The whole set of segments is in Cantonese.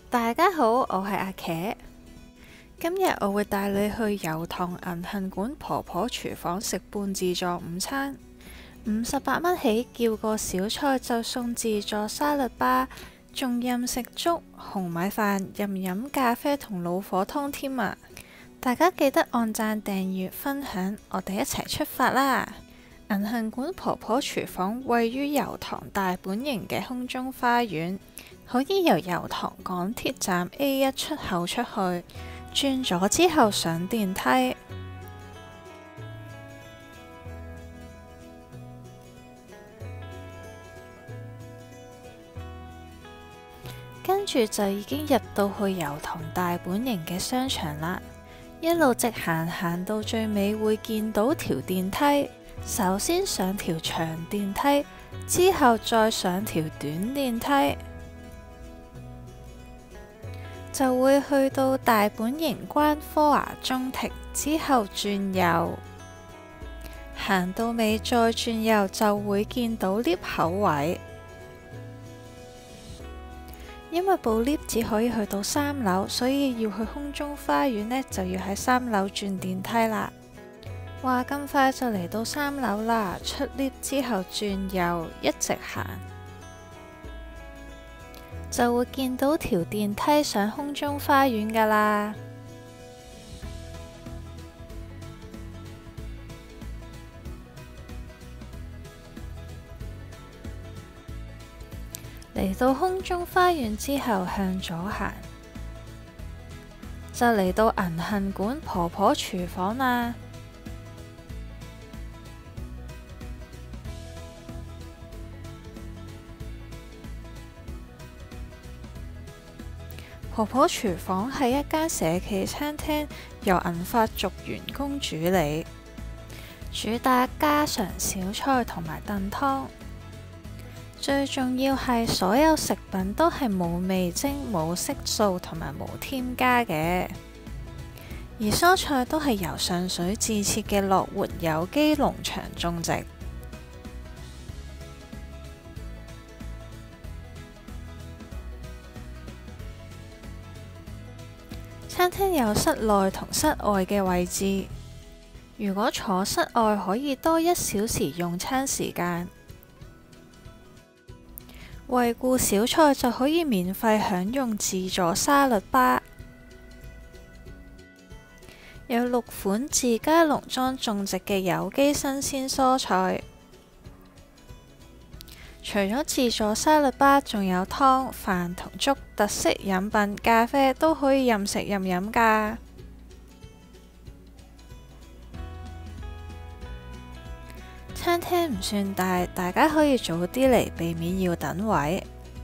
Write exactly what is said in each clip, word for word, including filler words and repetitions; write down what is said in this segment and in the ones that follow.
大家好，我係阿茄。今日我會帶你去油塘銀杏館婆婆廚房食半自助午餐，五十八蚊起，叫個小菜就送自助沙律吧，仲任食粥、紅米飯，任飲咖啡同老火湯添啊！大家記得按讚、訂閱、分享，我哋一齊出發啦！銀杏館婆婆廚房位於油塘大本營嘅空中花園，可以由油塘港鐵站 A 一 出口出去，轉左之後上電梯，跟住就已經入到去油塘大本營嘅商場啦。一路直行行到最尾會見到條電梯。首先上條長電梯，之後再上條短電梯，就會去到大本營關科華中庭，之後轉右，行到尾再轉右就會見到 lift 口位。因為部 lift 只可以去到三樓，所以要去空中花園呢，就要喺三樓轉電梯啦。話咁快就嚟到三樓啦，出 lift 之後轉右，一直行就會見到條電梯上空中花園噶啦。嚟到空中花園之後向左行，就嚟到銀杏館婆婆廚房啦。婆婆廚房係一間社企餐廳，由銀髮族員工主理，主打家常小菜同埋燉湯。最重要係所有食品都係冇味精、冇色素同埋冇添加嘅，而蔬菜都係由上水自設嘅樂活有機農場種植。餐廳有室內同室外嘅位置，如果坐室外可以多一小時用餐時間，惠顧小菜就可以免費享用自助沙律吧。有六款自家農莊種植嘅有機新鮮蔬菜。除咗自助沙律吧，仲有湯、飯同粥、特色飲品、咖啡都可以任食任飲㗎。餐廳唔算大，大家可以早啲嚟，避免要等位。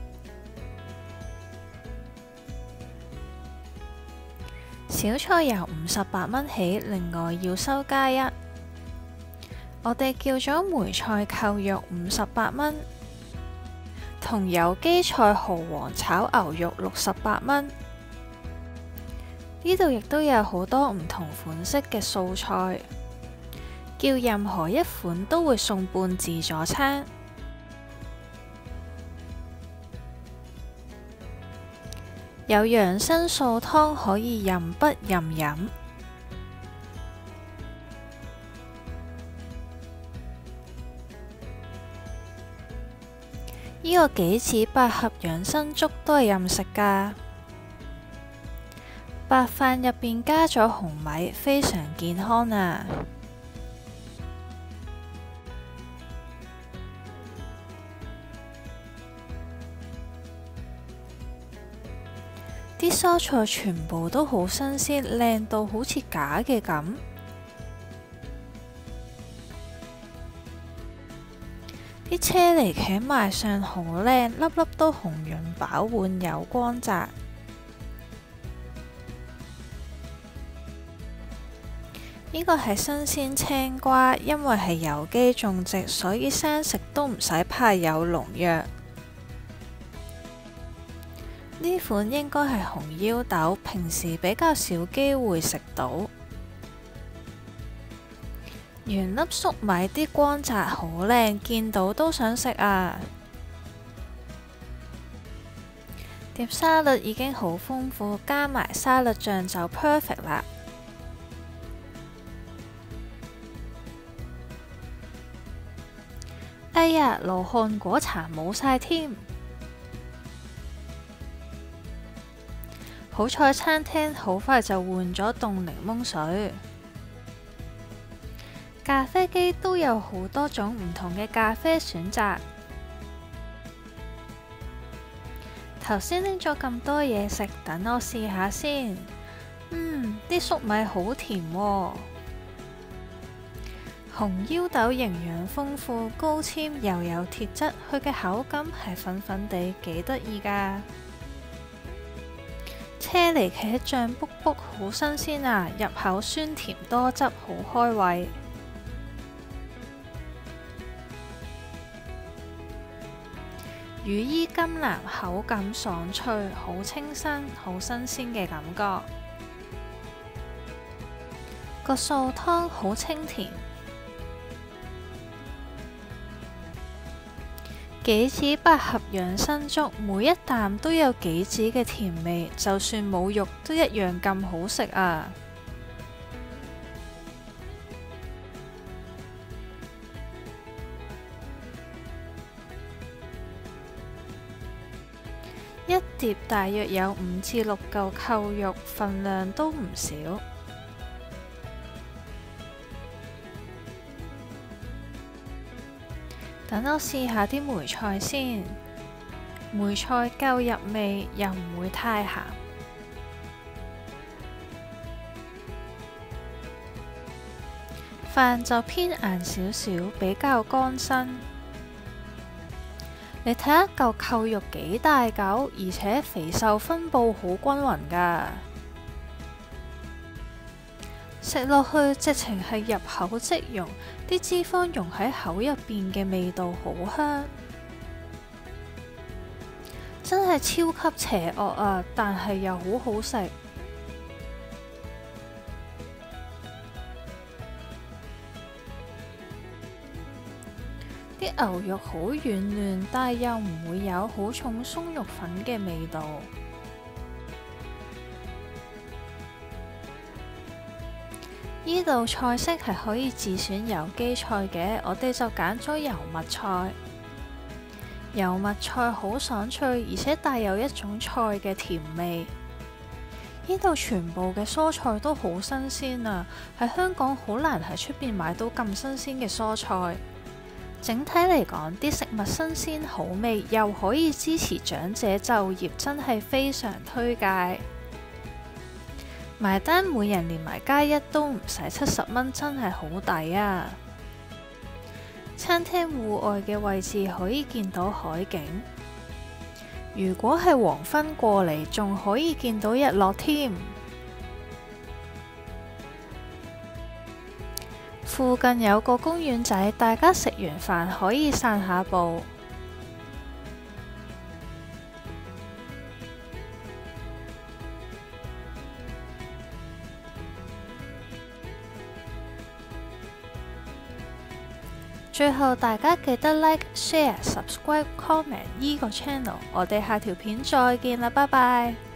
小菜由五十八蚊起，另外要收加一。我哋叫咗梅菜扣肉五十八蚊。同有機菜蠔皇炒牛肉六十八蚊，呢度亦都有好多唔同款式嘅素菜，叫任何一款都會送半自助餐。有養生素湯可以任不任飲。呢個杞子百合養生粥都係任食㗎，白飯入邊加咗紅米，非常健康啊！啲蔬菜全部都好新鮮，靚到好似假嘅咁。啲車厘茄賣相好靚，粒粒都紅潤飽滿，有光澤。呢個係新鮮青瓜，因為係有機種植，所以生食都唔使怕有農藥。呢款應該係紅腰豆，平時比較少機會食到。原粒粟米啲光澤好靚，見到都想食啊！ 碟沙律已經好豐富，加埋沙律醬就 perfect 啦。哎呀，羅漢果茶冇晒添，好彩餐廳好快就換咗凍檸檬水。咖啡機都有好多種唔同嘅咖啡選擇。頭先拎咗咁多嘢食，等我試下先。嗯，啲粟米好甜喎。紅腰豆營養豐富，高纖又有鐵質，佢嘅口感係粉粉地，幾得意㗎。車厘茄醬卜卜好新鮮啊，入口酸甜多汁，好開胃。羽衣甘藍口感爽脆，好清新，好新鮮嘅感覺。個素湯好清甜。杞子百合養生粥，每一啖都有杞子嘅甜味，就算冇肉都一樣咁好食啊！一碟大約有五至六嚿扣肉，份量都唔少。等我試下啲梅菜先，梅菜夠入味，又唔會太鹹。飯就偏硬少少，比較乾身。你睇下嚿扣肉幾大嚿，而且肥瘦分佈好均勻㗎。食落去直情係入口即溶，啲脂肪溶喺口入邊嘅味道好香，真係超級邪惡啊！但係又好好食。啲牛肉好軟嫩，但係又唔會有好重鬆肉粉嘅味道。呢道菜式係可以自選有機菜嘅，我哋就揀咗油麥菜。油麥菜好爽脆，而且帶有一種菜嘅甜味。呢度全部嘅蔬菜都好新鮮啊，喺香港好難喺出邊買到咁新鮮嘅蔬菜。整體嚟講，啲食物新鮮好味，又可以支持長者就業，真係非常推介。埋單每人連埋加一都唔使七十蚊，真係好抵啊！餐廳戶外嘅位置可以見到海景，如果係黃昏過嚟，仲可以見到日落添。附近有個公園仔，大家食完飯可以散下步。最後大家記得 like、share、subscribe、comment 呢個 channel。我哋下條片再見啦，拜拜。